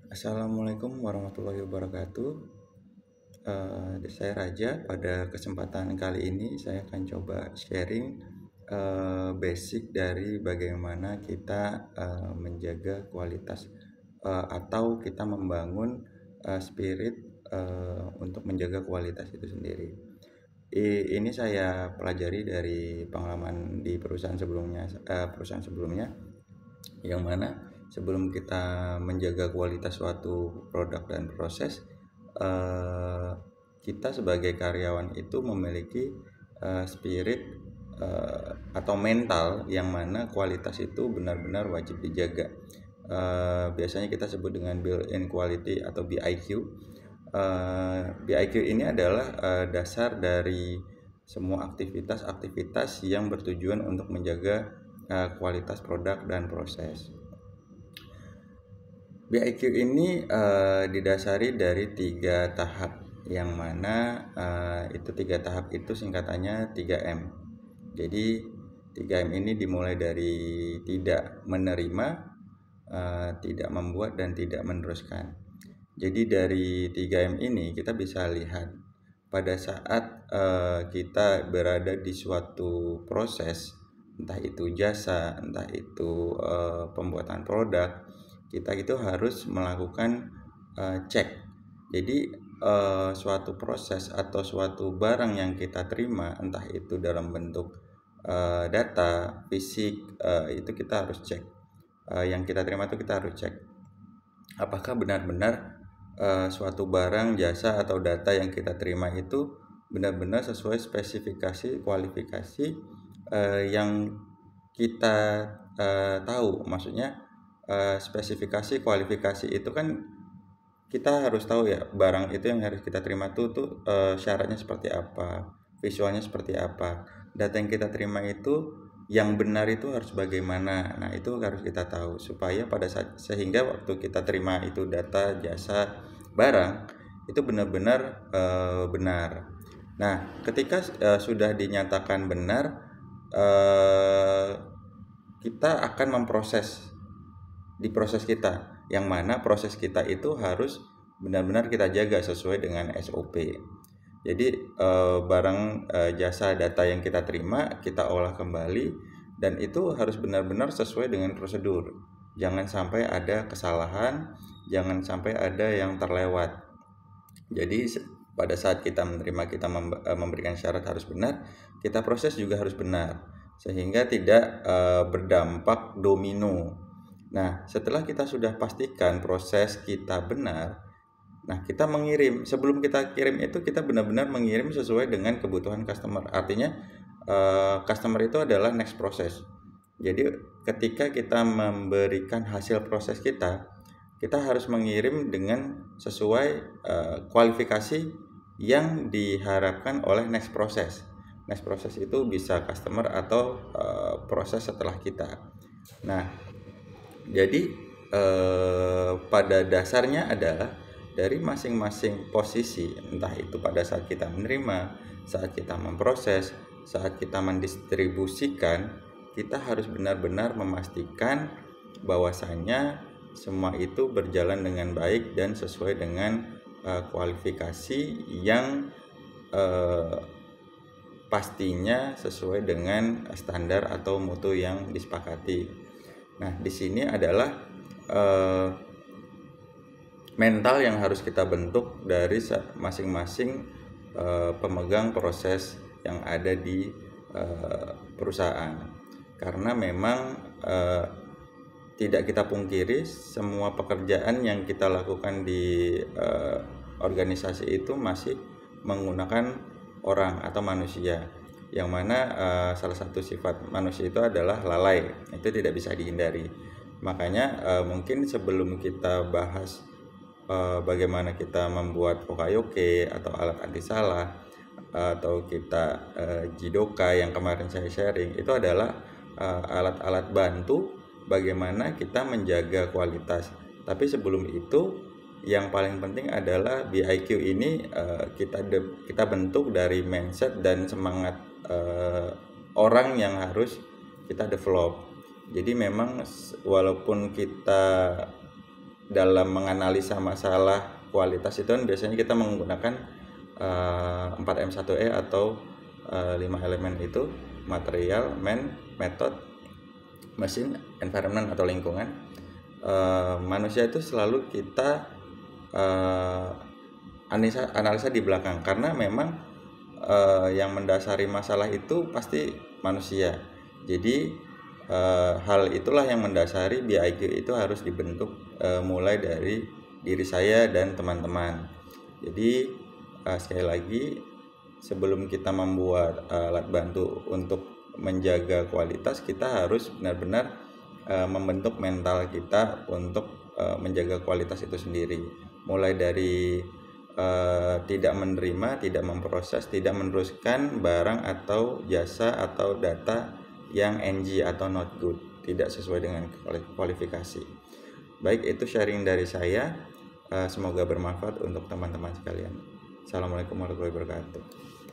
Assalamualaikum warahmatullahi wabarakatuh. Saya Raja. Pada kesempatan kali ini saya akan coba sharing basic dari bagaimana kita menjaga kualitas atau kita membangun spirit untuk menjaga kualitas itu sendiri. Ini saya pelajari dari pengalaman di perusahaan sebelumnya, yang mana sebelum kita menjaga kualitas suatu produk dan proses, eh, kita sebagai karyawan itu memiliki spirit atau mental yang mana kualitas itu benar-benar wajib dijaga. Biasanya kita sebut dengan built-in quality atau BIQ. BIQ ini adalah dasar dari semua aktivitas-aktivitas yang bertujuan untuk menjaga kualitas produk dan proses. BIQ ini didasari dari 3 tahap, yang mana itu 3 tahap itu singkatannya 3M. Jadi 3M ini dimulai dari tidak menerima, tidak membuat, dan tidak meneruskan. Jadi dari 3M ini kita bisa lihat pada saat kita berada di suatu proses, entah itu jasa, entah itu pembuatan produk, kita itu harus melakukan cek. Jadi suatu proses atau suatu barang yang kita terima, entah itu dalam bentuk data, fisik, itu kita harus cek. Yang kita terima itu kita harus cek apakah benar-benar suatu barang, jasa, atau data yang kita terima itu benar-benar sesuai spesifikasi kualifikasi yang kita tahu. Maksudnya spesifikasi kualifikasi itu kan kita harus tahu ya, barang itu yang harus kita terima tuh syaratnya seperti apa, visualnya seperti apa, data yang kita terima itu yang benar itu harus bagaimana. Nah, itu harus kita tahu supaya pada saat, sehingga waktu kita terima itu data, jasa, barang itu benar-benar benar. Nah, ketika sudah dinyatakan benar, kita akan memproses di proses kita, yang mana proses kita itu harus benar-benar kita jaga sesuai dengan SOP. Jadi barang, jasa, data yang kita terima kita olah kembali, dan itu harus benar-benar sesuai dengan prosedur. Jangan sampai ada kesalahan, jangan sampai ada yang terlewat. Jadi pada saat kita menerima, kita memberikan syarat harus benar, kita proses juga harus benar, sehingga tidak berdampak domino. Nah, setelah kita sudah pastikan proses kita benar, nah kita mengirim. Sebelum kita kirim itu kita benar-benar mengirim sesuai dengan kebutuhan customer. Artinya customer itu adalah next process. Jadi ketika kita memberikan hasil proses kita harus mengirim dengan sesuai kualifikasi yang diharapkan oleh next process. Next process itu bisa customer atau proses setelah kita. Nah, jadi pada dasarnya adalah dari masing-masing posisi, entah itu pada saat kita menerima, saat kita memproses, saat kita mendistribusikan, kita harus benar-benar memastikan bahwasannya semua itu berjalan dengan baik dan sesuai dengan kualifikasi yang pastinya sesuai dengan standar atau mutu yang disepakati. Nah, di sini adalah mental yang harus kita bentuk dari masing-masing pemegang proses yang ada di perusahaan. Karena memang tidak kita pungkiri, semua pekerjaan yang kita lakukan di organisasi itu masih menggunakan orang atau manusia, yang mana salah satu sifat manusia itu adalah lalai. Itu tidak bisa dihindari. Makanya mungkin sebelum kita bahas bagaimana kita membuat Pokayoke atau alat anti salah, atau kita Jidoka yang kemarin saya sharing, itu adalah alat-alat bantu bagaimana kita menjaga kualitas. Tapi sebelum itu, yang paling penting adalah BIQ ini kita bentuk dari mindset dan semangat orang yang harus kita develop. Jadi memang walaupun kita dalam menganalisa masalah kualitas itu kan biasanya kita menggunakan 4M1E atau 5 elemen itu: material, man, method, mesin, environment atau lingkungan. Manusia itu selalu kita analisa di belakang, karena memang yang mendasari masalah itu pasti manusia. Jadi hal itulah yang mendasari BIQ itu harus dibentuk mulai dari diri saya dan teman-teman. Jadi sekali lagi, sebelum kita membuat alat bantu untuk menjaga kualitas, kita harus benar-benar membentuk mental kita untuk menjaga kualitas itu sendiri. Mulai dari tidak menerima, tidak memproses, tidak meneruskan barang atau jasa atau data yang NG atau not good, tidak sesuai dengan kualifikasi. Baik, itu sharing dari saya. Semoga bermanfaat untuk teman-teman sekalian. Assalamualaikum warahmatullahi wabarakatuh.